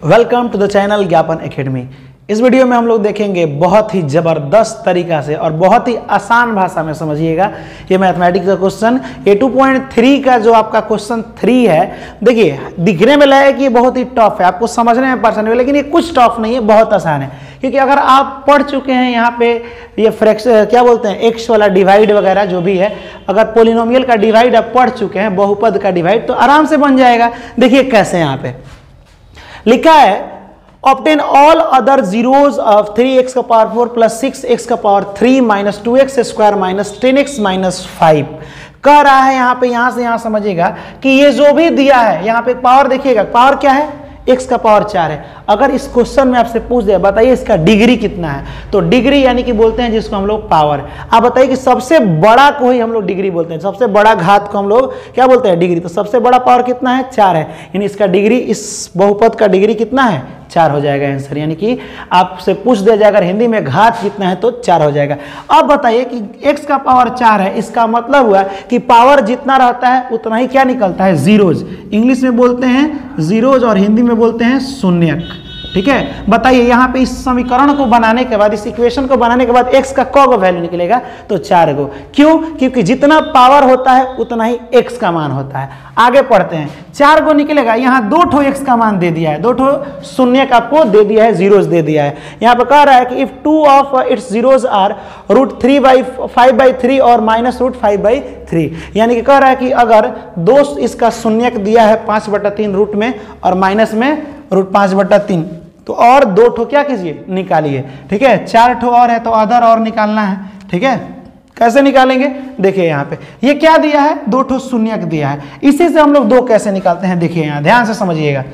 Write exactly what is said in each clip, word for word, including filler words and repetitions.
Welcome to the channel Gyapan academy. इस video में हम लोग देखेंगे बहुत ही ज़बरदस्त तरीका से और बहुत ही आसान भाषा में समझिएगा ये मैथमेटिक्स का क्वेश्चन। ये टू पॉइंट थ्री का जो आपका क्वेश्चन थ्री है, देखिए दिखने में लगे कि ये बहुत ही टफ है, आपको समझने में परेशानी है, लेकिन ये कुछ टफ नहीं है, बहुत आसान है। क्योंकि अगर आप पढ़ चुके हैं यहाँ पे ये फ्रैक्शन क्या बोलते हैं एक्स वाला डिवाइड वगैरह जो भी है, अगर पोलिनोमियल का डिवाइड आप पढ़ चुके हैं, बहुपद का डिवाइड, तो आराम से बन जाएगा। देखिए कैसे यहाँ पे लिखा है, obtain all other zeros of three x का power four plus six x का power three minus two x square minus ten x minus five कह रहा है। यहाँ पे यहाँ से यहाँ समझिएगा कि ये जो भी दिया है यहाँ पे पावर, देखिएगा पावर क्या है, x का पावर चार है। अगर इस क्वेश्चन में आपसे पूछ दे बताइए इसका डिग्री कितना है, तो डिग्री यानी कि बोलते हैं जिसको हम लोग पावर। आप बताइए कि सबसे बड़ा को ही हम लोग डिग्री बोलते हैं, सबसे बड़ा घात को हम लोग क्या बोलते हैं, डिग्री। तो सबसे बड़ा पावर कितना है, चार है, यानी इसका डिग्री, इस बहुपद का डिग्री कितना है, चार हो जाएगा आंसर। यानी कि आपसे पूछ दिया जाएगा हिंदी में घात कितना है तो चार हो जाएगा। अब बताइए कि x का पावर चार है, इसका मतलब हुआ कि पावर जितना रहता है उतना ही क्या निकलता है, जीरोज। इंग्लिश में बोलते हैं जीरोज और हिंदी में बोलते हैं शून्यक। ठीक है, बताइए यहाँ पे इस समीकरण को बनाने के बाद, इस इक्वेशन को बनाने के बाद x का कौ गो वैल्यू निकलेगा, तो चार गो। क्यों? क्योंकि जितना पावर होता है उतना ही x का मान होता है। आगे पढ़ते हैं, चार गो निकलेगा, यहाँ दो ठो x का मान दे दिया है, दो ठो शून्य का आपको दे दिया है, जीरोज दे दिया है। यहाँ पे कह रहा है कि if two of its zeros are root three by five by three और minus root five by three, यानी कि कह रहा है कि अगर दो इसका शून्यक दिया है पाँच बटा तीन रूट में और माइनस में रूट पाँच बटा तीन, तो और दो ठो क्या कीजिए, निकालिए। ठीक है, चार ठो और है तो अदर और निकालना है। ठीक है, कैसे निकालेंगे, देखिए यहाँ पे ये क्या दिया है, दो ठो शून्यक दिया है, इसी से हम लोग दो कैसे निकालते हैं, देखिए यहाँ ध्यान से समझिएगा।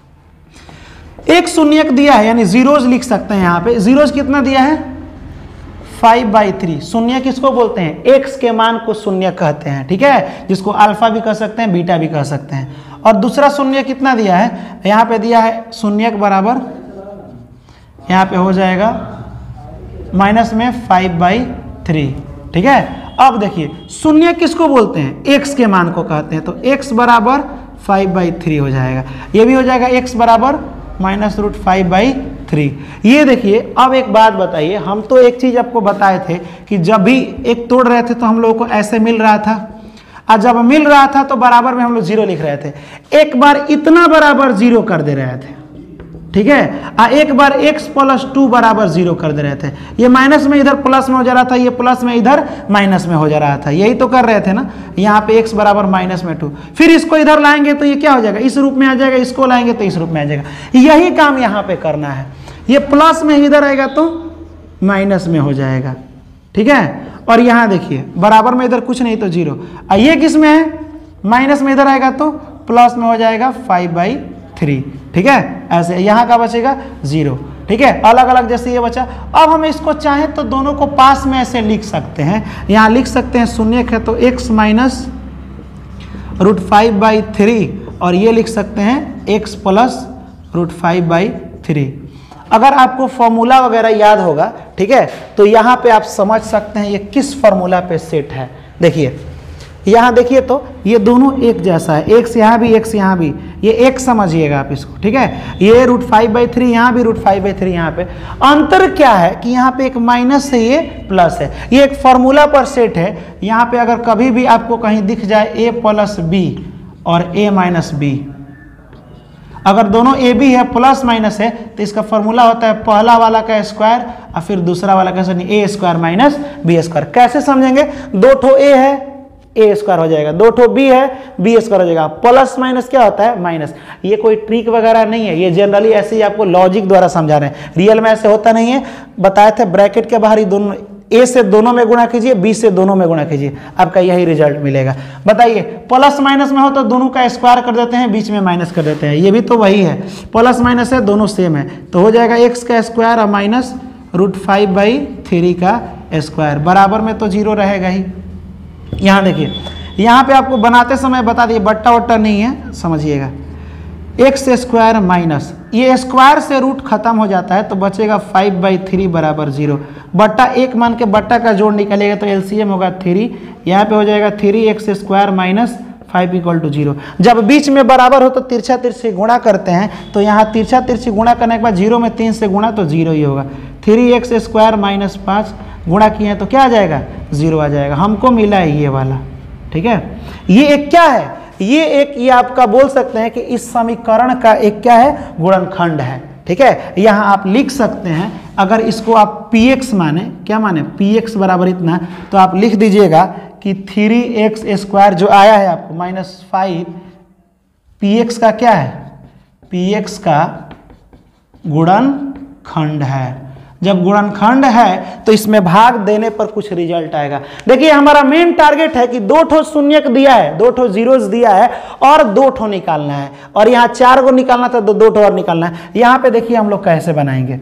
एक शून्यक दिया है यानी जीरोज लिख सकते हैं। यहाँ पे जीरोज कितना दिया है, फाइव बाई थ्री। शून्य किसको बोलते हैं, एक्स के मान को शून्य कहते हैं। ठीक है, जिसको अल्फा भी कह सकते हैं, बीटा भी कह सकते हैं। और दूसरा शून्य कितना दिया है, यहाँ पे दिया है शून्यक बराबर, यहाँ पे हो जाएगा माइनस में फाइव बाई थ्री। ठीक है, अब देखिए शून्य किसको बोलते हैं, एक्स के मान को कहते हैं, तो एक्स बराबर फाइव बाई थ्री हो जाएगा। ये भी हो जाएगा एक्स बराबर minus root five by three. ये देखिए, अब एक बात बताइए, हम तो एक चीज आपको बताए थे कि जब भी एक तोड़ रहे थे तो हम लोगों को ऐसे मिल रहा था, और जब मिल रहा था तो बराबर में हम लोग जीरो लिख रहे थे। एक बार इतना बराबर जीरो कर दे रहे थे, ठीक है, आ एक बार x प्लस टू बराबर जीरो कर दे रहे थे। ये माइनस में इधर प्लस में हो जा रहा था, ये प्लस में इधर माइनस में हो जा रहा था, यही तो कर रहे थे ना। यहाँ पे x बराबर माइनस में टू, फिर इसको इधर लाएंगे तो ये क्या हो जाएगा, इस रूप में आ जाएगा, इसको लाएंगे तो इस रूप में आ जाएगा। यही काम यहाँ पे करना है, ये प्लस में इधर आएगा तो माइनस में हो जाएगा। ठीक है, और यहाँ देखिए बराबर में इधर कुछ नहीं तो जीरो, और ये किस में है, माइनस में इधर आएगा तो प्लस में हो जाएगा फाइव बाई थ्री। ठीक है, ऐसे यहाँ का बचेगा जीरो। ठीक है, अलग अलग जैसे ये बचा। अब हम इसको चाहें तो दोनों को पास में ऐसे लिख सकते हैं, यहाँ लिख सकते हैं शून्य है तो x minus root five by three, और ये लिख सकते हैं x plus root five by three. अगर आपको फॉर्मूला वगैरह याद होगा, ठीक है, तो यहाँ पे आप समझ सकते हैं ये किस फॉर्मूला पे सेट है। देखिए यहाँ देखिए तो ये दोनों एक जैसा है, एक्स यहाँ भी एक्स यहाँ भी, ये एक समझिएगा आप इसको। ठीक है, ये रूट फाइव बाई थ्री यहाँ भी रूट फाइव बाई थ्री यहाँ पे। अंतर क्या है कि यहाँ पे एक माइनस है, ये प्लस है, ये एक फॉर्मूला पर सेट है। यहाँ पे अगर कभी भी आपको कहीं दिख जाए ए प्लस बी और ए माइनस बी, अगर दोनों ए बी है प्लस माइनस है तो इसका फॉर्मूला होता है पहला वाला का स्क्वायर और फिर दूसरा वाला का a square minus b square. कैसे समझेंगे, दो ठो ए है, ए स्क्वायर हो जाएगा, दो ठो बी है, बी स्क्वायर हो जाएगा। प्लस माइनस क्या होता है, माइनस। ये कोई ट्रिक वगैरह नहीं है, ये जनरली ऐसे ही आपको लॉजिक द्वारा समझा रहे हैं, रियल में ऐसे होता नहीं है। बताए थे ब्रैकेट के बाहर ही दोनों, ए से दोनों में गुणा कीजिए, बी से दोनों में गुणा कीजिए, आपका यही रिजल्ट मिलेगा। बताइए प्लस माइनस में हो तो दोनों का स्क्वायर कर देते हैं, बीच में माइनस कर देते हैं, ये भी तो वही है, प्लस माइनस है, दोनों सेम है, तो हो जाएगा एक्स का स्क्वायर और minus root five by three का स्क्वायर, बराबर में तो जीरो रहेगा ही। यहाँ देखिए, यहाँ पे आपको बनाते समय बता दिए बट्टा वट्टा नहीं है, समझिएगा। एक्स स्क्वायर माइनस, ये स्क्वायर से रूट खत्म हो जाता है तो बचेगा फाइव बाई थ्री बराबर जीरो। बट्टा एक मान के बट्टा का जोड़ निकलेगा तो एलसीएम होगा थ्री, यहाँ पे हो जाएगा three x square minus five equal to zero. जब बीच में बराबर हो तो तिरछा तिरछी गुणा करते हैं, तो यहाँ तिरछा तिरछी गुणा करने के बाद जीरो में तीन से गुणा तो जीरो ही होगा। थ्री एक्स स्क्वायर माइनस पाँच गुणा किए हैं तो क्या आ जाएगा, जीरो आ जाएगा। हमको मिला है ये वाला, ठीक है। ये एक क्या है, ये एक ये आपका बोल सकते हैं कि इस समीकरण का एक क्या है, गुणनखंड है, ठीक है। यहाँ आप लिख सकते हैं, अगर इसको आप पी एक्स माने, क्या माने, पी एक्स बराबर इतना, तो आप लिख दीजिएगा कि थ्री एक्स स्क्वायर जो आया है आपको माइनस फाइव, पी एक्स का क्या है, पी एक्स का गुणनखंड है। जब गुणनखंड है तो इसमें भाग देने पर कुछ रिजल्ट आएगा। देखिए हमारा मेन टारगेट है कि दो ठो शून्यक दिया है, दो ठो जीरोस दिया है और दो ठो निकालना है, और यहाँ चार को निकालना था तो दो ठो और निकालना है। यहाँ पे देखिए हम लोग कैसे बनाएंगे,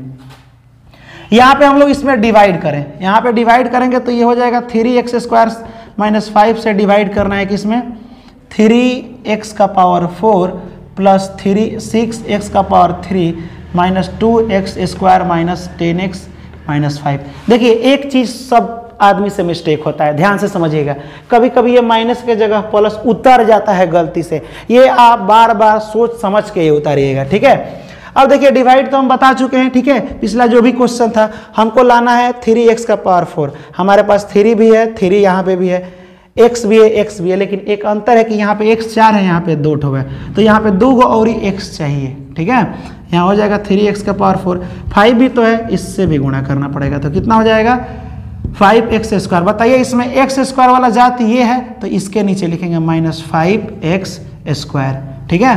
यहाँ पे हम लोग इसमें डिवाइड करें, यहाँ पे डिवाइड करेंगे तो ये हो जाएगा three x square minus five से डिवाइड करना है किसमें, थ्री एक्स का power four plus three six x का power three minus two x square minus ten x minus five. देखिए एक चीज़ सब आदमी से मिस्टेक होता है, ध्यान से समझिएगा। कभी कभी ये माइनस के जगह प्लस उतर जाता है गलती से, ये आप बार बार सोच समझ के ये उतारिएगा, ठीक है। अब देखिए डिवाइड तो हम बता चुके हैं, ठीक है। पिछला जो भी क्वेश्चन था हमको लाना है थ्री एक्स का पावर फोर, हमारे पास थ्री भी है, थ्री यहाँ पे भी है, एक्स भी है, एक्स भी है, लेकिन एक अंतर है कि यहाँ पे एक्स चार है, यहाँ पे दो ठो है, तो यहाँ पे दो गो और ही एक्स चाहिए, ठीक है। यहाँ हो जाएगा थ्री एक्स का पावर फोर, फाइव भी तो है, इससे भी गुणा करना पड़ेगा, तो कितना हो जाएगा, फाइव एक्स स्क्वायर। बताइए इसमें एक्स स्क्वायर वाला जात ये है, तो इसके नीचे लिखेंगे माइनस फाइव एक्स स्क्वायर, ठीक है।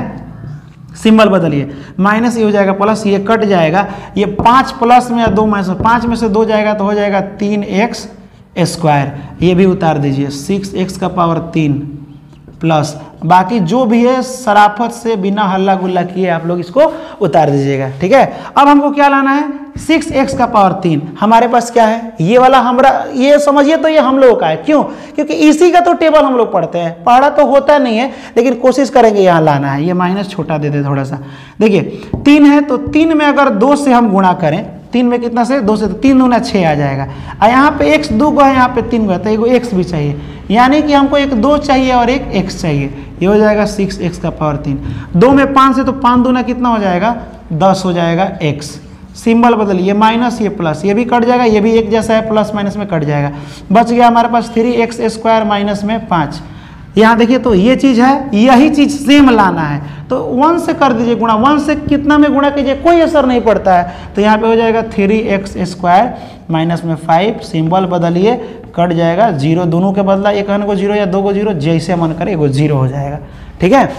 सिंबल बदलिए, माइनस ये हो जाएगा प्लस, ये कट जाएगा, ये पाँच प्लस में या दो माइनस, पाँच में से दो जाएगा तो हो जाएगा तीन एक्स स्क्वायर, ये भी उतार दीजिए, सिक्स एक्स का पावर तीन प्लस बाकी जो भी है शराफत से बिना हल्ला गुल्ला किए आप लोग इसको उतार दीजिएगा, ठीक है। अब हमको क्या लाना है, सिक्स एक्स का पावर तीन, हमारे पास क्या है ये वाला, हमारा ये समझिए तो ये हम लोगों का है, क्यों, क्योंकि इसी का तो टेबल हम लोग पढ़ते हैं, पढ़ा तो होता नहीं है लेकिन कोशिश करेंगे यहाँ लाना है। ये माइनस छोटा दे दे थोड़ा सा, देखिए तीन है तो तीन में अगर दो से हम गुणा करें, तीन में कितना से, दो से, तो तीन दूना छः आ जाएगा, और यहाँ पे एक्स दो गो है, यहाँ पे तीन गो है, तो एक एक्स भी चाहिए, यानी कि हमको एक दो चाहिए और एक एक्स चाहिए, ये हो जाएगा सिक्स एक्स का पावर तीन। दो में पाँच से तो पाँच दूना कितना हो जाएगा, दस हो जाएगा एक्स। सिंबल बदलिए, माइनस ये प्लस, ये भी कट जाएगा, ये भी एक जैसा है, प्लस माइनस में कट जाएगा, बच गया हमारे पास थ्री एक्स स्क्वायर माइनस में पाँच। यहाँ देखिए तो ये चीज़ है, यही चीज़ सेम लाना है, तो वन से कर दीजिए गुणा, वन से कितना में गुणा कीजिए कोई असर नहीं पड़ता है, तो यहाँ पे हो जाएगा थ्री एक्स स्क्वायर माइनस में फाइव, सिंबल बदलिए, कट जाएगा, जीरो दोनों के बदला, एक को जीरो या दो को जीरो, जैसे मन करे एगो जीरो हो जाएगा, ठीक है।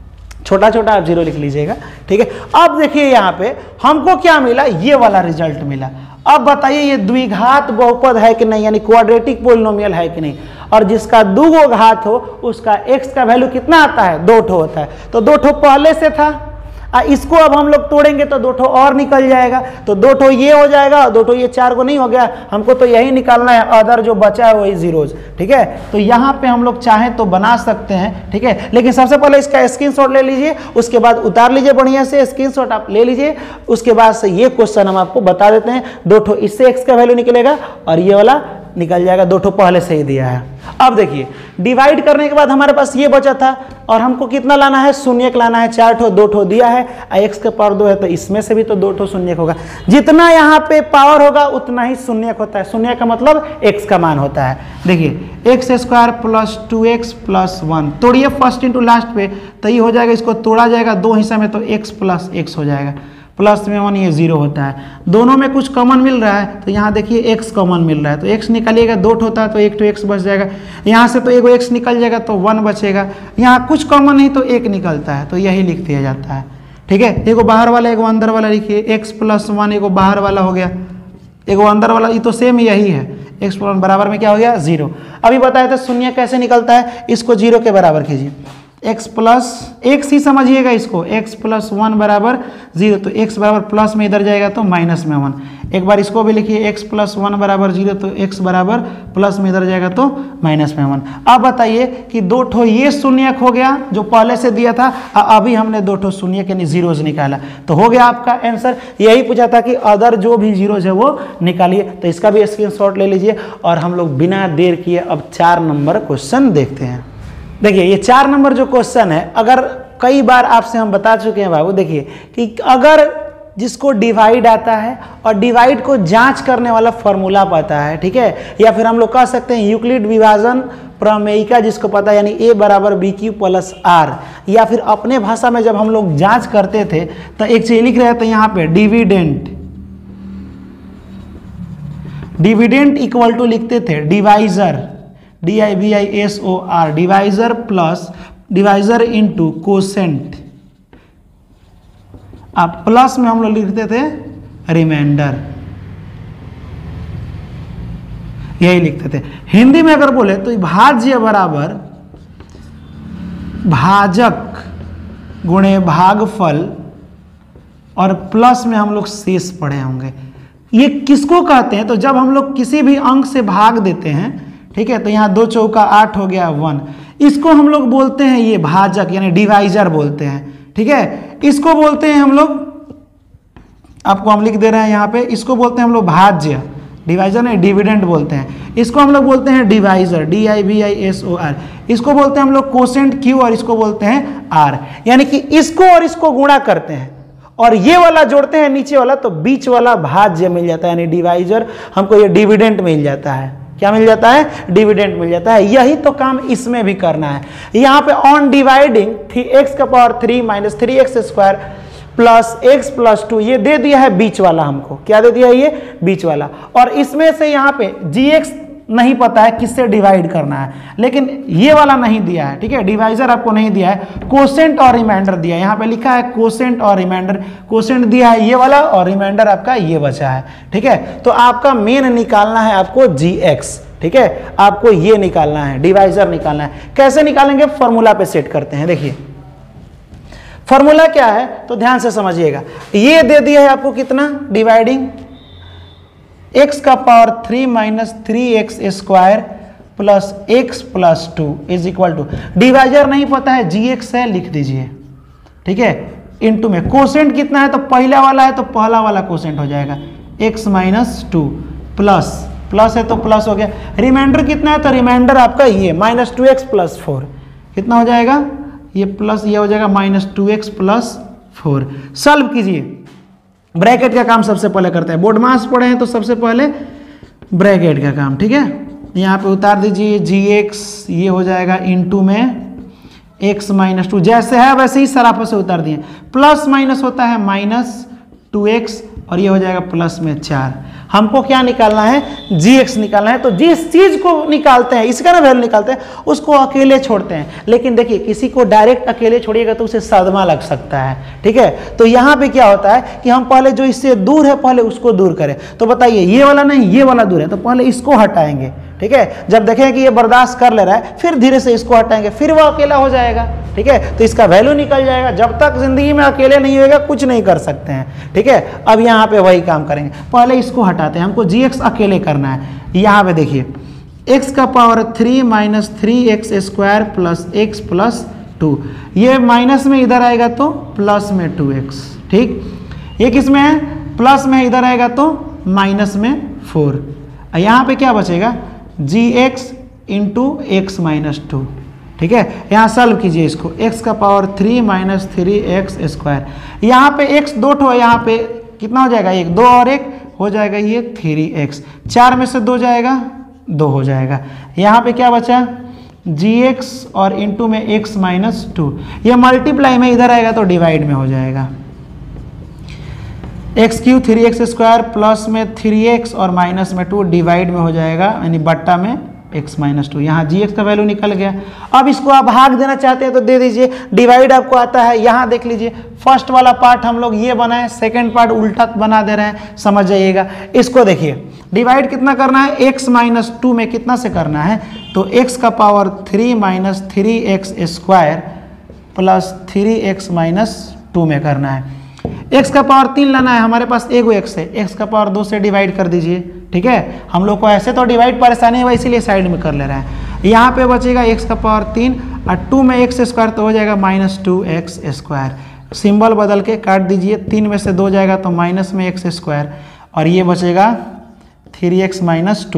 छोटा छोटा आप जीरो लिख लीजिएगा, ठीक है। अब देखिए यहाँ पे हमको क्या मिला, ये वाला रिजल्ट मिला। अब बताइए ये द्विघात बहुपद है कि नहीं, यानी क्वाड्रेटिक पोलिनोमियल है कि नहीं, और जिसका दो गो घात हो उसका x का वैल्यू कितना आता है, दो ठो होता है, तो दो ठो पहले से था, आ इसको अब हम लोग तोड़ेंगे तो दो ठो और निकल जाएगा, तो दो ठो ये हो जाएगा और दो ठो ये, चार को नहीं हो गया, हमको तो यही निकालना है, अदर जो बचा है वही जीरोज, ठीक है। तो यहाँ पे हम लोग चाहें तो बना सकते हैं, ठीक है, लेकिन सबसे पहले इसका स्क्रीनशॉट ले लीजिए, उसके बाद उतार लीजिए बढ़िया से, स्क्रीनशॉट आप ले लीजिए, उसके बाद से ये क्वेश्चन हम आपको बता देते हैं, दो ठो इससे एक्स का वैल्यू निकलेगा और ये वाला निकल जाएगा, दो ठो पहले से ही दिया है। अब देखिए डिवाइड करने के बाद हमारे पास ये बचा था, और हमको कितना लाना है, शून्यक लाना है, चार ठो, दो ठो दिया है, एक्स का पावर दो है तो इसमें से भी तो दो ठो शून्यक होगा, जितना यहाँ पे पावर होगा उतना ही शून्यक होता है, शून्य का मतलब एक्स का मान होता है। देखिए x square plus two x plus one, तोड़िए फर्स्ट इंटू लास्ट पे, तो ये हो जाएगा, इसको तोड़ा जाएगा दो हिस्सा में तो एक्स प्लस एक्स हो जाएगा, प्लस में वन ये जीरो होता है, दोनों में कुछ कॉमन मिल रहा है, तो यहाँ देखिए x कॉमन मिल रहा है, तो x निकालिएगा, दो होता है तो एक तो x बच जाएगा, यहाँ से तो एगो x निकल जाएगा तो वन बचेगा, यहाँ कुछ कॉमन नहीं तो एक निकलता है, तो यही लिख दिया जाता है, ठीक है। एगो बाहर वाला एगो अंदर वाला लिखिए, x प्लस वन एगो बाहर वाला हो गया, एगो अंदर वाला, ये तो सेम यही है, x प्लस वन बराबर में क्या हो गया, जीरो। अभी बताया था शून्य कैसे निकलता है, इसको जीरो के बराबर कीजिए, x प्लस एक्स ही समझिएगा इसको, x प्लस वन बराबर जीरो, तो x बराबर प्लस में इधर जाएगा तो माइनस में वन, एक बार इसको भी लिखिए, x प्लस वन बराबर जीरो, तो x बराबर प्लस में इधर जाएगा तो माइनस में वन। अब बताइए कि दो ठो ये शून्यक हो गया जो पहले से दिया था, अभी हमने दो ठो शून्यक यानी जीरोज निकाला, तो हो गया आपका आंसर। यही पूछा था कि अदर जो भी जीरोज है वो निकालिए, तो इसका भी स्क्रीनशॉट ले लीजिए, और हम लोग बिना देर किए अब चार नंबर क्वेश्चन देखते हैं। देखिए ये चार नंबर जो क्वेश्चन है, अगर कई बार आपसे हम बता चुके हैं बाबू, देखिए कि अगर जिसको डिवाइड आता है और डिवाइड को जांच करने वाला फॉर्मूला पता है, ठीक है, या फिर हम लोग कह सकते हैं यूक्लिड विभाजन प्रमेयिका जिसको पता है, यानी ए बराबर बी क्यू प्लस आर, या फिर अपने भाषा में जब हम लोग जांच करते थे तो एक चीज लिख रहे थे यहाँ पे डिविडेंट, डिविडेंट इक्वल टू लिखते थे divisor, D I V I S O R, divisor plus divisor into quotient, अब प्लस में हम लोग लिखते थे रिमाइंडर, यही लिखते थे। हिंदी में अगर बोले तो भाज्य बराबर भाजक गुणे भागफल और प्लस में हम लोग शेष पढ़े होंगे। ये किसको कहते हैं, तो जब हम लोग किसी भी अंक से भाग देते हैं, ठीक है, तो यहाँ दो चौका आठ हो गया वन, इसको हम लोग बोलते हैं ये भाजक यानी डिवाइजर बोलते हैं, ठीक है। इसको बोलते हैं हम लोग, आपको हम लिख दे रहे हैं यहाँ पे, इसको बोलते हैं हम लोग भाज्य, डिवाइजर नहीं डिविडेंड बोलते हैं, इसको हम लोग बोलते हैं divisor, D I V I S O R, इसको बोलते हैं हम लोग कोसेंट क्यू और इसको बोलते हैं आर, यानी कि इसको और इसको गुणा करते हैं और ये वाला जोड़ते हैं नीचे वाला, तो बीच वाला भाज्य मिल जाता है, यानी डिवाइजर, हमको ये डिविडेंड मिल जाता है। क्या मिल जाता है? डिविडेंड मिल जाता है। यही तो काम इसमें भी करना है। यहाँ पे ऑन डिवाइडिंग थ्री एक्स का power three minus three x square plus x plus two, ये दे दिया है बीच वाला हमको, क्या दे दिया है? ये बीच वाला। और इसमें से यहाँ पे जी एक्स नहीं पता है किससे डिवाइड करना है, लेकिन ये वाला नहीं दिया है, ठीक है, डिवाइजर आपको नहीं दिया है, कोसेंट और रिमाइंडर दिया है। यहाँ पे लिखा है कोसेंट और रिमाइंडर, कोसेंट दिया है ये वाला और रिमाइंडर आपका ये बचा है, ठीक है। तो आपका मेन निकालना है आपको जी एक्स, ठीक है, आपको ये निकालना है, डिवाइजर निकालना है। कैसे निकालेंगे? फॉर्मूला पे सेट करते हैं। देखिए फॉर्मूला क्या है तो ध्यान से समझिएगा। ये दे दिया है आपको कितना, डिवाइडिंग x का power three minus three x square plus x plus two is equal to, divisor नहीं पता है जी एक्स है, लिख दीजिए, ठीक है, इनटू में कोसेंट कितना है तो पहला वाला है तो पहला वाला कोसेंट हो जाएगा x minus two plus plus है तो प्लस हो गया, रिमाइंडर कितना है तो रिमाइंडर आपका ये minus two x plus four, कितना हो जाएगा ये प्लस ये हो जाएगा minus two x plus four. Solve कीजिए, ब्रैकेट का काम सबसे पहले करते हैं, बोर्ड मास पढ़े हैं तो सबसे पहले ब्रैकेट का काम, ठीक है। यहाँ पे उतार दीजिए जी एक्स, ये हो जाएगा इनटू में एक्स माइनस टू, जैसे है वैसे ही सराफा से उतार दिए, प्लस माइनस होता है माइनस टू एक्स और ये हो जाएगा प्लस में चार। हमको क्या निकालना है? जी एक्स निकालना है। तो जिस चीज को निकालते हैं, इसका ना वैल्यू निकालते हैं, उसको अकेले छोड़ते हैं। लेकिन देखिए किसी को डायरेक्ट अकेले छोड़िएगा तो उसे सदमा लग सकता है, ठीक है। तो यहाँ पे क्या होता है कि हम पहले जो इससे दूर है पहले उसको दूर करें। तो बताइए ये वाला नहीं ये वाला दूर है तो पहले इसको हटाएंगे, ठीक है। जब देखें कि ये बर्दाश्त कर ले रहा है फिर धीरे से इसको हटाएंगे, फिर वो अकेला हो जाएगा, ठीक है। तो इसका वैल्यू निकल जाएगा। जब तक जिंदगी में अकेले नहीं होगा कुछ नहीं कर सकते हैं, ठीक है। अब यहाँ पे वही काम करेंगे, पहले इसको हटाते हैं, हमको जी एक्स अकेले करना है। यहाँ पे देखिए एक्स का power three minus three x square plus x plus two, ये माइनस में इधर आएगा तो प्लस में टू एक्स, ठीक। ये किस में है? प्लस में, इधर आएगा तो माइनस में फोर। यहाँ पे क्या बचेगा? जी x into x minus two, ठीक है। यहाँ सॉल्व कीजिए इसको, x का power three minus three x square, यहाँ पे x दो ठो है, यहाँ पे कितना हो जाएगा? एक, दो और एक हो जाएगा ये थ्री एक्स, चार में से दो जाएगा दो हो जाएगा। यहाँ पे क्या बचा? जी एक्स और इंटू में x माइनस टू, ये मल्टीप्लाई में इधर आएगा तो डिवाइड में हो जाएगा, x q three x square plus में थ्री एक्स और माइनस में टू डिवाइड में हो जाएगा, यानी बट्टा में x माइनस टू। यहाँ जी एक्स का वैल्यू निकल गया। अब इसको आप भाग देना चाहते हैं तो दे दीजिए, डिवाइड आपको आता है। यहाँ देख लीजिए फर्स्ट वाला पार्ट हम लोग ये बनाए, सेकंड पार्ट उल्टा बना दे रहे हैं, समझ जाइएगा। इसको देखिए डिवाइड कितना करना है? x माइनस टू में कितना से करना है तो x का power three minus three x square plus three x minus two में करना है। x का पावर तीन लाना है, हमारे पास एगो x है, x का पावर दो से डिवाइड कर दीजिए, ठीक है। हम लोग को ऐसे तो डिवाइड परेशानी है इसीलिए साइड में कर ले रहे हैं। यहाँ पे बचेगा x का पावर तीन और टू में एक्स स्क्वायर तो हो जाएगा minus two x square, symbol बदल के काट दीजिए, तीन में से दो जाएगा तो माइनस में एक्स स्क्वायर और ये बचेगा थ्री एक्स माइनस टू,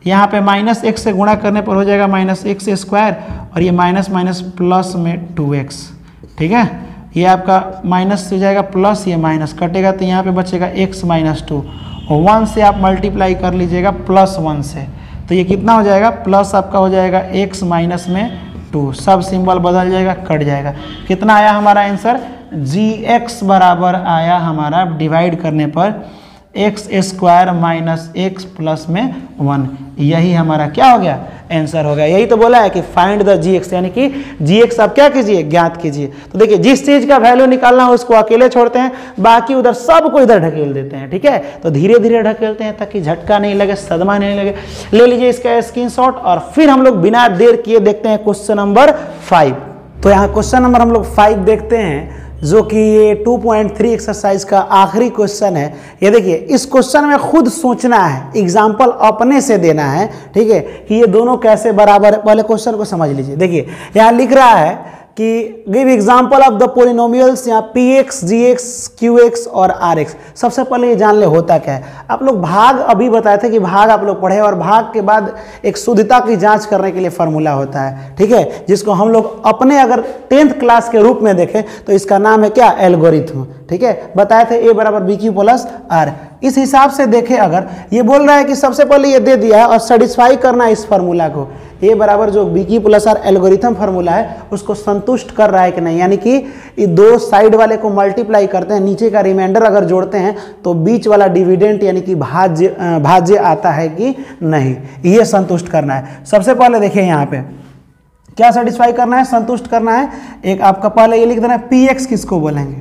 यहाँ पे माइनस एक्स से गुणा करने पर हो जाएगा माइनस एक्स स्क्वायर, और ये माइनस माइनस प्लस में टू एक्स। ठीक है, ये आपका माइनस से जाएगा प्लस, ये माइनस कटेगा तो यहाँ पे बचेगा एक्स माइनस टू, वन से आप मल्टीप्लाई कर लीजिएगा प्लस वन से, तो ये कितना हो जाएगा, प्लस आपका हो जाएगा एक्स माइनस में टू, सब सिंबल बदल जाएगा, कट जाएगा। कितना आया हमारा आंसर, जी एक्स बराबर आया हमारा डिवाइड करने पर x square minus x plus में वन, यही हमारा क्या हो गया, आंसर हो गया। यही तो बोला है कि फाइंड द जी एक्स, यानी कि जी एक्स आप क्या कीजिए, ज्ञात कीजिए। तो देखिए जिस चीज का वैल्यू निकालना हो उसको अकेले छोड़ते हैं, बाकी उधर सबको इधर ढकेल देते हैं। ठीक है, तो धीरे धीरे ढकेलते हैं ताकि झटका नहीं लगे, सदमा नहीं लगे। ले लीजिए इसका स्क्रीनशॉट और फिर हम लोग बिना देर किए देखते हैं क्वेश्चन नंबर फाइव। तो यहाँ क्वेश्चन नंबर हम लोग फाइव देखते हैं, जो कि ये टू पॉइंट थ्री एक्सरसाइज का आखिरी क्वेश्चन है। ये देखिए इस क्वेश्चन में खुद सोचना है, एग्जाम्पल अपने से देना है। ठीक है, कि ये दोनों कैसे बराबर है, पहले क्वेश्चन को समझ लीजिए। देखिए यहाँ लिख रहा है कि give example of the polynomials, यहाँ p x, g x, q x और आर एक्स। सबसे पहले ये जान ले होता क्या है। आप लोग भाग अभी बताए थे कि भाग आप लोग पढ़े, और भाग के बाद एक शुद्धता की जांच करने के लिए फार्मूला होता है। ठीक है, जिसको हम लोग अपने अगर टेंथ क्लास के रूप में देखें तो इसका नाम है क्या, एल्गोरिथम। ठीक है, बताए थे ए बराबर बी क्यू प्लस आर। इस हिसाब से देखें, अगर ये बोल रहा है कि सबसे पहले ये दे दिया है और सेटिस्फाई करना है इस फार्मूला को, ए बराबर जो b q plus r algorithm formula है उसको संतुष्ट कर रहा है कि नहीं, यानी कि ये दो साइड वाले को मल्टीप्लाई करते हैं, नीचे का रिमाइंडर अगर जोड़ते हैं तो बीच वाला डिविडेंड यानी कि भाज्य भाज्य आता है कि नहीं, ये संतुष्ट करना है। सबसे पहले देखिए यहाँ पे क्या सेटिस्फाई करना है, संतुष्ट करना है। एक आपका पहले ये लिख देना है पी एक्स किसको बोलेंगे,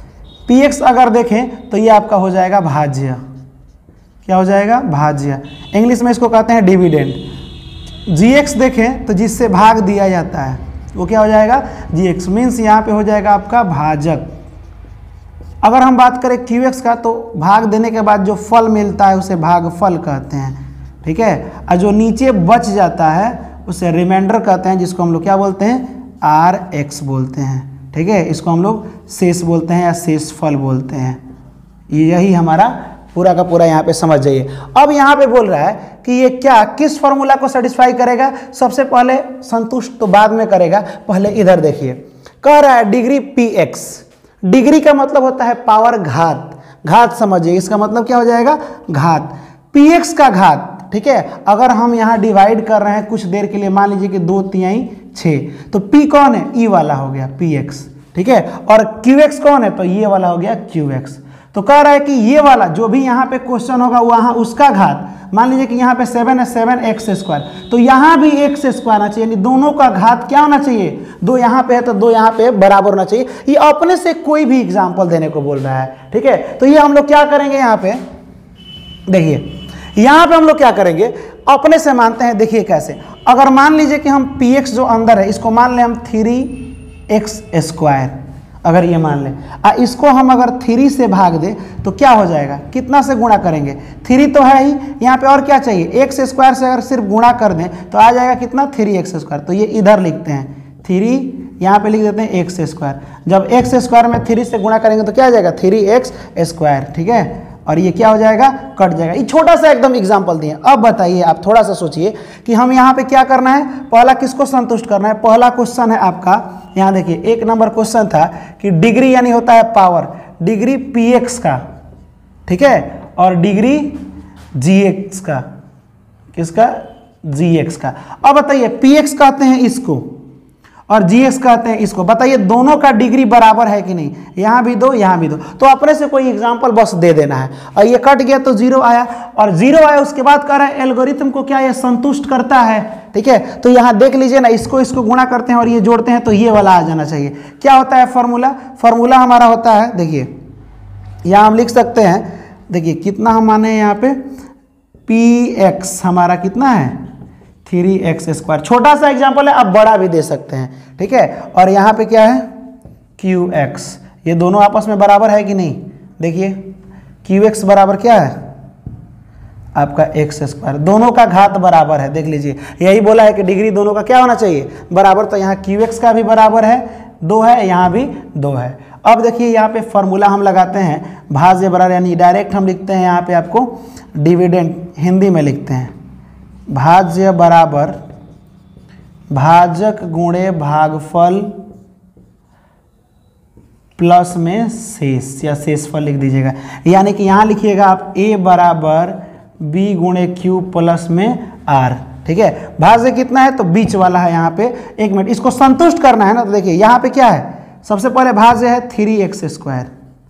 पी एक्स अगर देखें तो ये आपका हो जाएगा भाज्य। क्या हो जाएगा, भाज्य। इंग्लिश में इसको कहते हैं डिविडेंड। जी एक्स देखें तो जिससे भाग दिया जाता है वो क्या हो जाएगा, जी एक्स, मीन्स यहाँ पे हो जाएगा आपका भाजक। अगर हम बात करें क्यू एक्स का तो भाग देने के बाद जो फल मिलता है उसे भागफल कहते हैं। ठीक है, और जो नीचे बच जाता है उसे रिमाइंडर कहते हैं, जिसको हम लोग क्या बोलते हैं, आर एक्स बोलते हैं। ठीक है, इसको हम लोग शेष बोलते हैं या शेष फल बोलते हैं। यही हमारा पूरा का पूरा यहाँ पे समझ जाइए। अब यहाँ पे बोल रहा है कि ये क्या किस फॉर्मूला को सेटिस्फाई करेगा, सबसे पहले संतुष्ट तो बाद में करेगा, पहले इधर देखिए कह रहा है डिग्री पी एक्स। डिग्री का मतलब होता है पावर, घात। घात समझिए, इसका मतलब क्या हो जाएगा, घात। पी एक्स का घात। ठीक है, अगर हम यहाँ डिवाइड कर रहे हैं कुछ देर के लिए, मान लीजिए कि दो तिहाई छः, तो पी कौन है, ई वाला हो गया पी एक्स। ठीक है, और क्यू एक्स कौन है, तो ये वाला हो गया क्यू एक्स। तो कह रहा है कि ये वाला जो भी यहाँ पे क्वेश्चन होगा वहाँ उसका घात, मान लीजिए कि यहाँ पे सेवन है, सेवन एक्स स्क्वायर, तो यहाँ भी एक्स स्क्वायर आना चाहिए, यानी दोनों का घात क्या होना चाहिए, दो यहाँ पे है तो दो यहाँ पे बराबर होना चाहिए। ये अपने से कोई भी एग्जाम्पल देने को बोल रहा है। ठीक है, तो ये हम लोग क्या करेंगे, यहाँ पे देखिए, यहाँ पे हम लोग क्या करेंगे, अपने से मानते हैं। देखिए कैसे, अगर मान लीजिए कि हम पी एक्स जो अंदर है इसको मान लें हम थ्री एक्स स्क्वायर, अगर ये मान लें, आ इसको हम अगर थ्री से भाग दें तो क्या हो जाएगा, कितना से गुणा करेंगे, थ्री तो है ही, यहाँ पे और क्या चाहिए, एक्स स्क्वायर से अगर सिर्फ गुणा कर दें तो आ जाएगा कितना, थ्री एक्स स्क्वायर। तो ये इधर लिखते हैं थ्री, यहाँ पे लिख देते हैं एक्स स्क्वायर। जब एक्स स्क्वायर में थ्री से गुणा करेंगे तो क्या आ जाएगा, थ्री एक्स स्क्वायर। ठीक है, और ये क्या हो जाएगा, कट जाएगा। ये छोटा सा एकदम एग्जाम्पल दिए। अब बताइए आप थोड़ा सा सोचिए कि हम यहाँ पे क्या करना है, पहला किसको संतुष्ट करना है। पहला क्वेश्चन है आपका, यहाँ देखिए एक नंबर क्वेश्चन था कि डिग्री यानी होता है पावर, डिग्री पी एक्स का, ठीक है, और डिग्री जी एक्स का, किसका, जी एक्स का। अब बताइए पी एक्स कहते हैं इसको और जी एक्स कहते हैं इसको, बताइए दोनों का डिग्री बराबर है कि नहीं, यहाँ भी दो यहाँ भी दो। तो अपने से कोई एग्जांपल बस दे देना है, और ये कट गया तो जीरो आया, और जीरो आया उसके बाद कह रहा है एल्गोरिथम को क्या ये संतुष्ट करता है। ठीक है, तो यहाँ देख लीजिए ना, इसको इसको गुणा करते हैं और ये जोड़ते हैं तो ये वाला आ जाना चाहिए। क्या होता है फॉर्मूला, फॉर्मूला हमारा होता है, देखिए यहाँ हम लिख सकते हैं, देखिए कितना हम माने यहाँ पे, पी एक्स हमारा कितना है, थ्री एक्स स्क्वायर। छोटा सा एग्जाम्पल है, आप बड़ा भी दे सकते हैं। ठीक है, और यहाँ पे क्या है, क्यू एक्स, ये दोनों आपस में बराबर है कि नहीं, देखिए क्यू एक्स बराबर क्या है आपका एक्स स्क्वायर, दोनों का घात बराबर है। देख लीजिए यही बोला है कि डिग्री दोनों का क्या होना चाहिए, बराबर। तो यहाँ क्यू एक्स का भी बराबर है, दो है, यहाँ भी दो है। अब देखिए यहाँ पे फॉर्मूला हम लगाते हैं, भाज्य बराबर, यानी डायरेक्ट हम लिखते हैं यहाँ पे आपको डिविडेंड, हिंदी में लिखते हैं भाज्य बराबर भाजक गुणे भागफल प्लस में शेष या शेषफल लिख दीजिएगा। यानी कि यहाँ लिखिएगा आप a बराबर b गुणे क्यू प्लस में r। ठीक है, भाज्य कितना है तो बीच वाला है यहाँ पे। एक मिनट, इसको संतुष्ट करना है ना, तो देखिए यहाँ पे क्या है, सबसे पहले भाज्य है थ्री एक्स स्क्वायर,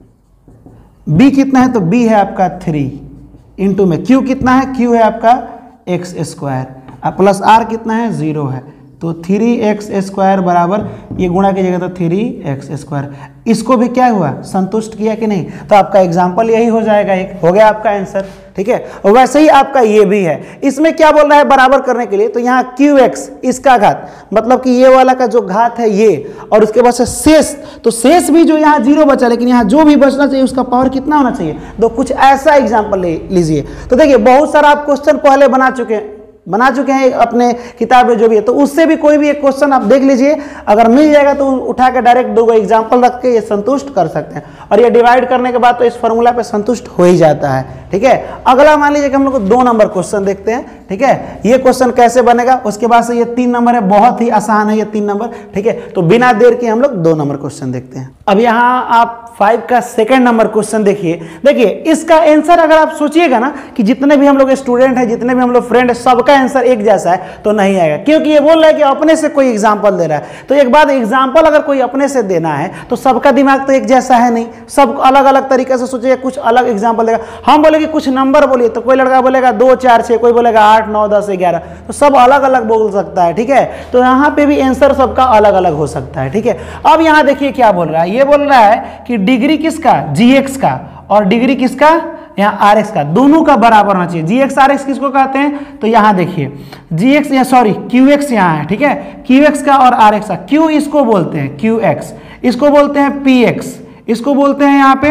बी कितना है तो बी है आपका थ्री इंटू में क्यू कितना है, क्यू है आपका एक्स स्क्वायर, अब प्लस आर कितना है जीरो है, तो थ्री एक्स स्क्वायर बराबर ये गुणा कीजिएगा तो थ्री एक्स स्क्वायर। इसको भी क्या हुआ, संतुष्ट किया कि नहीं, तो आपका एग्जाम्पल यही हो जाएगा, एक हो गया आपका आंसर। ठीक है, और वैसे ही आपका ये भी है, इसमें क्या बोल रहा है बराबर करने के लिए, तो यहाँ क्यू एक्स इसका घात, मतलब कि ये वाला का जो घात है ये, और उसके बाद से शेष, तो शेष भी जो यहाँ जीरो बचा, लेकिन यहाँ जो भी बचना चाहिए उसका पावर कितना होना चाहिए, तो कुछ ऐसा एग्जाम्पल ले लीजिए। तो देखिए बहुत सारा आप क्वेश्चन पहले बना चुके हैं बना चुके हैं अपने किताब में जो भी है, तो उससे भी कोई भी एक क्वेश्चन आप देख लीजिए, अगर मिल जाएगा तो उठा के डायरेक्ट दो गो एग्जाम्पल रख के ये संतुष्ट कर सकते हैं, और ये डिवाइड करने के बाद तो इस फॉर्मूला पे संतुष्ट हो ही जाता है। ठीक है, अगला मान लीजिए कि हम लोग दो नंबर क्वेश्चन देखते हैं। ठीक है, ये क्वेश्चन कैसे बनेगा, उसके बाद से ये तीन नंबर है, बहुत ही आसान है ये तीन नंबर। ठीक है, तो बिना देर के हम लोग दो नंबर क्वेश्चन देखते हैं। अब यहाँ आप फाइव का सेकंड नंबर क्वेश्चन देखिए। देखिए इसका आंसर अगर आप सोचिएगा ना कि जितने भी हम लोग स्टूडेंट हैं, जितने भी हम लोग फ्रेंड है, सबका आंसर एक जैसा है, तो नहीं आएगा, क्योंकि ये बोल रहा है कि अपने से कोई एग्जांपल दे रहा है। तो एक बात, एग्जांपल अगर कोई अपने से देना है तो सबका दिमाग तो एक जैसा है नहीं, सब अलग अलग तरीके से सोचिए, कुछ अलग एग्जांपल देगा। हम बोलेंगे कुछ नंबर बोलिए, तो कोई लड़का बोलेगा दो चार छः, कोई बोलेगा आठ नौ दस ग्यारह, तो सब अलग अलग बोल सकता है। ठीक है, तो यहाँ पे भी आंसर सबका अलग अलग हो सकता है। ठीक है, अब यहाँ देखिए क्या बोल रहा है, ये बोल रहा है कि डिग्री किसका, जी एक्स का, और डिग्री किसका, यहाँ आर एक्स का, दोनों का बराबर होना चाहिए। जी एक्स आर एक्स किसको कहते हैं, तो यहाँ देखिए जी एक्स या सॉरी क्यू एक्स यहाँ है। ठीक है, क्यू एक्स का और आर एक्स का, क्यू इसको बोलते हैं क्यू एक्स, इसको बोलते हैं पी एक्स, इसको बोलते हैं यहाँ पे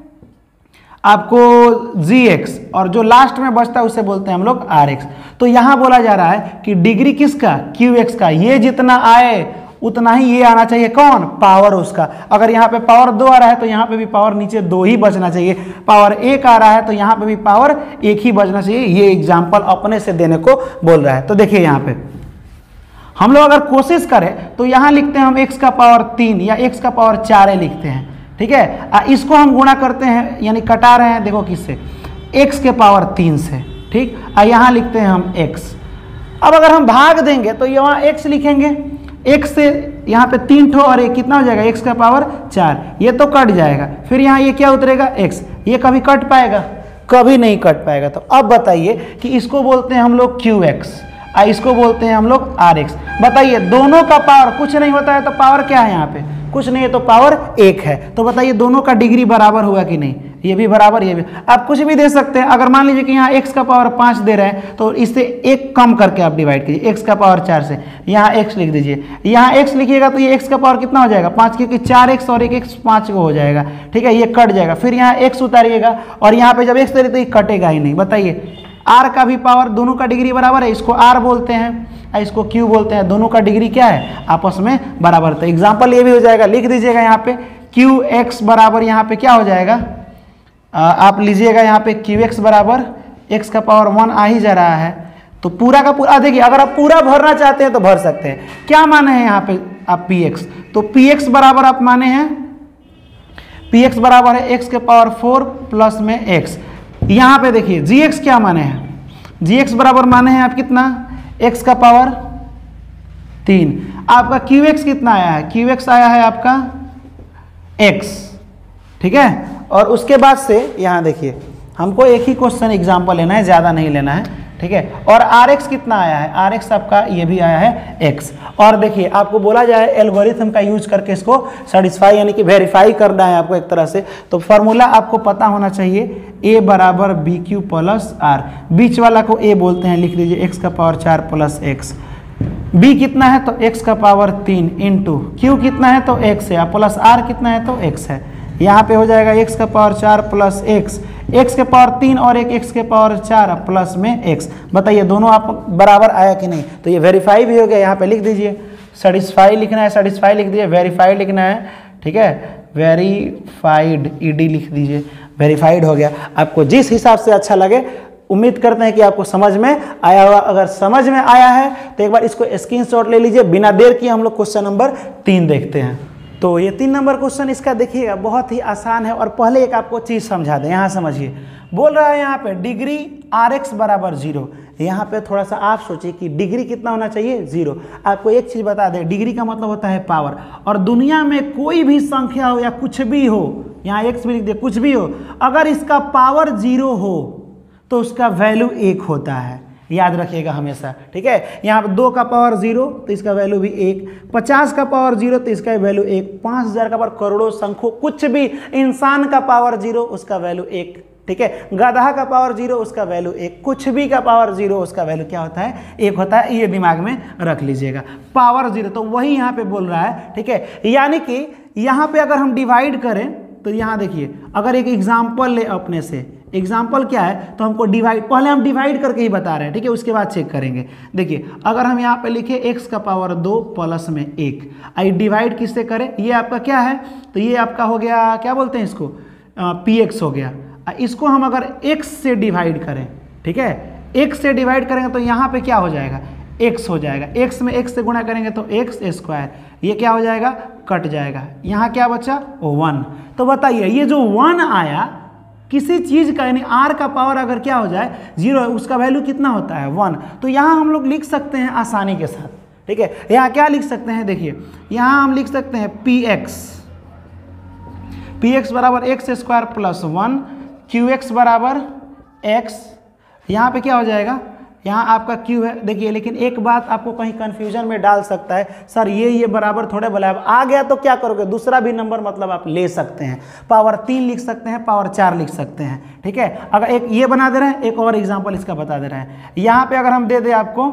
आपको जी एक्स, और जो लास्ट में बचता है उसे बोलते हैं हम लोग आर एक्स। तो यहाँ बोला जा रहा है कि डिग्री किसका, क्यू एक्स का, ये जितना आए उतना ही ये आना चाहिए, कौन, पावर उसका। अगर यहाँ पे पावर दो आ रहा है तो यहाँ पे भी पावर नीचे दो ही बचना चाहिए, पावर एक आ रहा है तो यहाँ पे भी पावर एक ही बचना चाहिए। ये एग्जाम्पल अपने से देने को बोल रहा है। तो देखिए यहाँ पे हम लोग अगर कोशिश करें तो यहाँ लिखते हैं हम x का पावर तीन या x का पावर चार लिखते हैं। ठीक है, आ, इसको हम गुणा करते हैं, यानी कटा रहे हैं, देखो किससे, x के पावर तीन से। ठीक, यहाँ लिखते हैं हम x। अब अगर हम भाग देंगे तो यहाँ x लिखेंगे, x से यहाँ पे तीन ठो और एक कितना हो जाएगा, x का पावर चार, ये तो कट जाएगा, फिर यहाँ ये क्या उतरेगा x, ये कभी कट पाएगा, कभी नहीं कट पाएगा। तो अब बताइए कि इसको बोलते हैं हम लोग क्यू एक्स, इसको बोलते हैं हम लोग आर एक्स। बताइए दोनों का पावर कुछ नहीं होता है तो पावर क्या है, यहाँ पे कुछ नहीं है तो पावर एक है। तो बताइए दोनों का डिग्री बराबर हुआ कि नहीं, ये भी बराबर, ये भी। आप कुछ भी दे सकते हैं, अगर मान लीजिए कि यहाँ x का पावर पाँच दे रहे हैं तो इससे एक कम करके आप डिवाइड कीजिए, x का पावर चार से, यहाँ x लिख दीजिए, यहाँ x लिखिएगा तो ये x का पावर कितना हो जाएगा, पाँच, क्योंकि चार एक्स और एक एक्स पाँच को हो जाएगा। ठीक है, ये कट जाएगा, फिर यहाँ x उतारिएगा और यहाँ पे जब x उतारिए तो ये कटेगा ही नहीं। बताइए r का भी पावर, दोनों का डिग्री बराबर है, इसको r बोलते हैं, इसको q बोलते हैं, दोनों का डिग्री क्या है, आपस में बराबर। तो एग्जाम्पल ये भी हो जाएगा, लिख दीजिएगा यहाँ पे क्यू एक्स बराबर, यहाँ पे क्या हो जाएगा, आ, आप लीजिएगा यहाँ पे क्यू एक्स बराबर x का पावर वन आ ही जा रहा है, तो पूरा का पूरा देखिए, अगर आप पूरा भरना चाहते हैं तो भर सकते हैं। क्या माने हैं यहाँ पे आप px, तो px बराबर आप माने हैं, px बराबर है x के पावर फोर प्लस में x। यहाँ पे देखिए gx क्या माने हैं, gx बराबर माने हैं आप कितना, x का पावर तीन। आपका qx कितना आया है, qx आया है आपका x। ठीक है, और उसके बाद से यहाँ देखिए हमको एक ही क्वेश्चन एग्जाम्पल लेना है, ज़्यादा नहीं लेना है। ठीक है, और आर एक्स कितना आया है, आर एक्स आपका ये भी आया है x। और देखिए आपको बोला जाए एल्गोरिथम का यूज करके इसको सेटिस्फाई यानी कि वेरीफाई करना है आपको एक तरह से। तो फॉर्मूला आपको पता होना चाहिए, a बराबर बी क्यू प्लस आर, बीच वाला को a बोलते हैं, लिख लीजिए x का पावर चार प्लस एक्स। b कितना है तो x का पावर तीन इंटू q कितना है तो x है, प्लस r कितना है तो x है। यहाँ पे हो जाएगा x का पावर चार प्लस एक्स, x के पावर तीन और एक x के पावर चार प्लस में x। बताइए दोनों आप बराबर आया कि नहीं, तो ये वेरीफाई भी हो गया। यहाँ पे लिख दीजिए, सेटिस्फाई लिखना है, सेटिस्फाई लिख दीजिए, वेरीफाइड लिखना है। ठीक है, वेरीफाइड ईडी लिख दीजिए, वेरीफाइड हो गया। आपको जिस हिसाब से अच्छा लगे उम्मीद करते हैं कि आपको समझ में आया होगा। अगर समझ में आया है तो एक बार इसको स्क्रीनशॉट ले लीजिए। बिना देर किए हम लोग क्वेश्चन नंबर तीन देखते हैं। तो ये तीन नंबर क्वेश्चन इसका देखिएगा, बहुत ही आसान है। और पहले एक आपको चीज़ समझा दें, यहाँ समझिए। बोल रहा है यहाँ पे डिग्री आर एक्स बराबर जीरो। यहाँ पे थोड़ा सा आप सोचिए कि डिग्री कितना होना चाहिए, जीरो। आपको एक चीज़ बता दें, डिग्री का मतलब होता है पावर। और दुनिया में कोई भी संख्या हो या कुछ भी हो, यहाँ एक्स भी लिख दे, कुछ भी हो, अगर इसका पावर जीरो हो तो उसका वैल्यू एक होता है। याद रखिएगा हमेशा, ठीक है। यहाँ पर दो का पावर जीरो तो इसका वैल्यू भी एक, पचास का पावर जीरो तो इसका वैल्यू एक, पाँच हजार का पावर, करोड़ों, शंखों, कुछ भी, इंसान का पावर जीरो उसका वैल्यू एक, ठीक है। गधा का पावर जीरो उसका वैल्यू एक, कुछ भी का पावर जीरो उसका वैल्यू क्या होता है, एक होता है। ये दिमाग में रख लीजिएगा, पावर जीरो। तो वही यहाँ पे बोल रहा है, ठीक है। यानी कि यहाँ पे अगर हम डिवाइड करें तो यहाँ देखिए, अगर एक एग्जाम्पल ले अपने से, एग्जाम्पल क्या है तो हमको डिवाइड, पहले हम डिवाइड करके ही बता रहे हैं, ठीक है, उसके बाद चेक करेंगे। देखिए अगर हम यहाँ पे लिखे x का पावर दो प्लस में एक, आई डिवाइड किससे करें, ये आपका क्या है, तो ये आपका हो गया, क्या बोलते हैं इसको, पी एक्स हो गया। इसको हम अगर x से डिवाइड करें, ठीक है, x से डिवाइड करेंगे तो यहाँ पे क्या हो जाएगा, x हो जाएगा। x में x से गुणा करेंगे तो एक्स स्क्वायर, ये क्या हो जाएगा, कट जाएगा। यहाँ क्या बचा, वन। तो बताइए ये जो वन आया किसी चीज़ का, यानी r का पावर अगर क्या हो जाए जीरो, उसका वैल्यू कितना होता है, वन। तो यहाँ हम लोग लिख सकते हैं आसानी के साथ, ठीक है। यहाँ क्या लिख सकते हैं, देखिए यहाँ हम लिख सकते हैं पी एक्स, पी एक्स बराबर x square plus one, q x बराबर एक्स। यहाँ पे क्या हो जाएगा, यहाँ आपका क्यू है, देखिए। लेकिन एक बात आपको कहीं कंफ्यूजन में डाल सकता है, सर ये ये बराबर थोड़े बोला, अब आ गया तो क्या करोगे, दूसरा भी नंबर मतलब आप ले सकते हैं, पावर तीन लिख सकते हैं, पावर चार लिख सकते हैं, ठीक है। अगर एक ये बना दे रहे हैं, एक और एग्जाम्पल इसका बता दे रहे हैं। यहाँ पे अगर हम दे दें आपको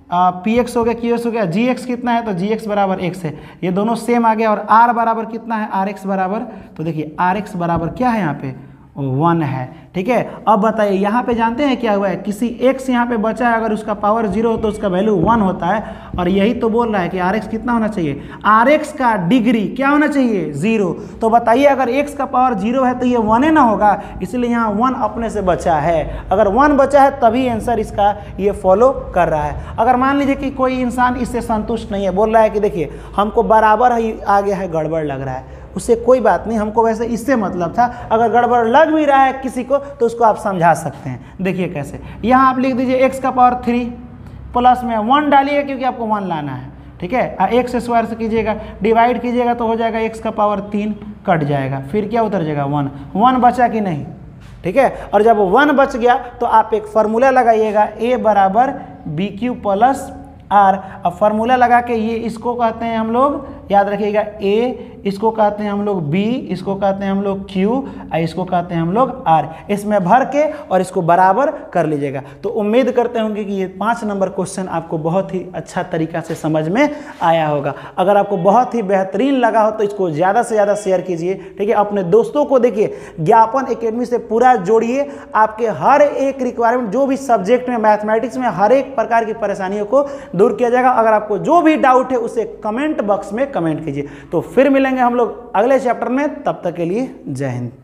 पी एक्स हो गया, क्यू एक्स हो गया, जी एक्स कितना है तो जी एक्स बराबर एक्स है, ये दोनों सेम आ गया। और आर बराबर कितना है, आर एक्स बराबर, तो देखिए आर एक्स बराबर क्या है यहाँ पे, वन है, ठीक है। अब बताइए यहाँ पे जानते हैं क्या हुआ है, किसी x यहाँ पे बचा है, अगर उसका पावर जीरो हो तो उसका वैल्यू वन होता है। और यही तो बोल रहा है कि आर एक्स कितना होना चाहिए, आर एक्स का डिग्री क्या होना चाहिए, जीरो। तो बताइए अगर x का पावर जीरो है तो ये वन ही ना होगा, इसलिए यहाँ वन अपने से बचा है। अगर वन बचा है तभी आंसर इसका ये फॉलो कर रहा है। अगर मान लीजिए कि कोई इंसान इससे संतुष्ट नहीं है, बोल रहा है कि देखिए हमको बराबर ही आ गया है, गड़बड़ लग रहा है, उससे कोई बात नहीं, हमको वैसे इससे मतलब था। अगर गड़बड़ लग भी रहा है किसी को तो उसको आप समझा सकते हैं। देखिए कैसे, यहाँ आप लिख दीजिए x का पावर थ्री प्लस में वन डालिए क्योंकि आपको वन लाना है, ठीक है। एक्स स्क्वायर से कीजिएगा, डिवाइड कीजिएगा तो हो जाएगा x का पावर तीन, कट जाएगा, फिर क्या उतर जाएगा, वन। वन बचा कि नहीं, ठीक है। और जब वन बच गया तो आप एक फार्मूला लगाइएगा, a बराबर बी क्यू प्लस आर। अब फार्मूला लगा के ये इसको कहते हैं हम लोग, याद रखिएगा, a, इसको कहते हैं हम लोग b, इसको कहते हैं हम लोग q, और इसको कहते हैं हम लोग r। इसमें भर के और इसको बराबर कर लीजिएगा। तो उम्मीद करते होंगे कि ये पाँच नंबर क्वेश्चन आपको बहुत ही अच्छा तरीका से समझ में आया होगा। अगर आपको बहुत ही बेहतरीन लगा हो तो इसको ज़्यादा से ज़्यादा शेयर कीजिए, ठीक है। अपने दोस्तों को देखिए, ज्ञापन एकेडमी से पूरा जोड़िए। आपके हर एक रिक्वायरमेंट, जो भी सब्जेक्ट में, मैथमेटिक्स में हर एक प्रकार की परेशानियों को दूर किया जाएगा। अगर आपको जो भी डाउट है उसे कमेंट बॉक्स में कमेंट कीजिए। तो फिर मिलेंगे हम लोग अगले चैप्टर में, तब तक के लिए जय हिंद।